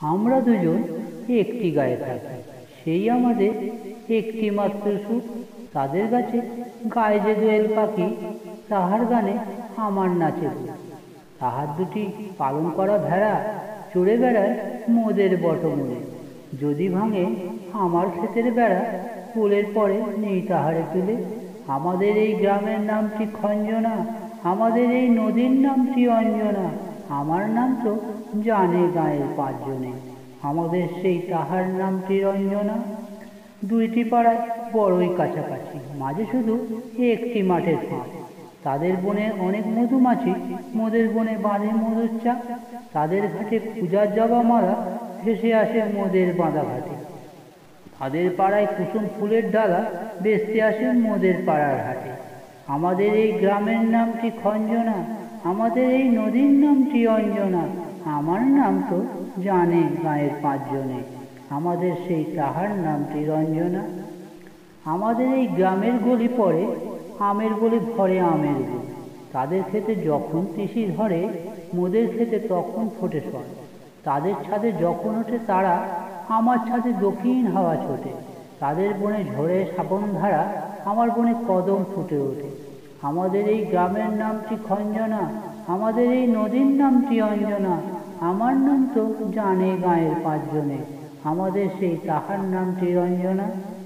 আমরা দুজন একটি গায়ে থাকি, সেই আমাদের একটি মাত্র সুখ। তাদের কাছে গায়ে যে দোয়েল পাখি, তাহার গানে আমার নাচে সুর। তাহার দুটি পালন করা ভেড়া চড়ে বেড়ায় মোদের বটমূলে। যদি ভাঙে আমার ক্ষেতের বেড়া, কুলের পরে নেই তাহারে তুলে। আমাদের এই গ্রামের নামটি খঞ্জনা, আমাদের এই নদীর নামটি অঞ্জনা। আমার নাম তো জানে গাঁয়ের পাঁচজনে, আমাদের সেই তাহার নামটি রঞ্জনা। দুইটি পাড়ায় বড়ই কাছাকাছি, মাঝে শুধু একটি মাঠের ফাঁক। তাদের বনে অনেক মধুমাছি, মোদের বনে বাঁধে মধুর চাক। তাদের ঘাটে পূজার জবা মালা ভেসে আসে মোদের বাঁধা ঘাটে। তাদের পাড়ায় কুসুম ফুলের ডালা বেচতে আসে মোদের পাড়ার হাটে। আমাদের এই গ্রামের নামটি খঞ্জনা, আমাদের এই নদীর নামটি অঞ্জনা। আমার নাম তো জানে গাঁয়ের পাঁচজনে, আমাদের সেই তাহার নামটি রঞ্জনা। আমাদের এই গ্রামের গলি পড়ে আমের বলে ভরে আমের গুল। তাদের ক্ষেতে যখন তিসি ধরে, মোদের ক্ষেতে তখন ফোটে সর। তাদের ছাদে যখন ওঠে তারা, আমার ছাদে দক্ষিণ হাওয়া ছোটে। তাদের বনে ঝরে শ্রাবণ ধারা, আমার বনে কদম ফুটে ওঠে। আমাদের এই গ্রামের নামটি খঞ্জনা, আমাদের এই নদীর নামটি অঞ্জনা। আমার নাম তো জানে গাঁয়ের পাঁচজনে, আমাদের সেই তাহার নামটি রঞ্জনা।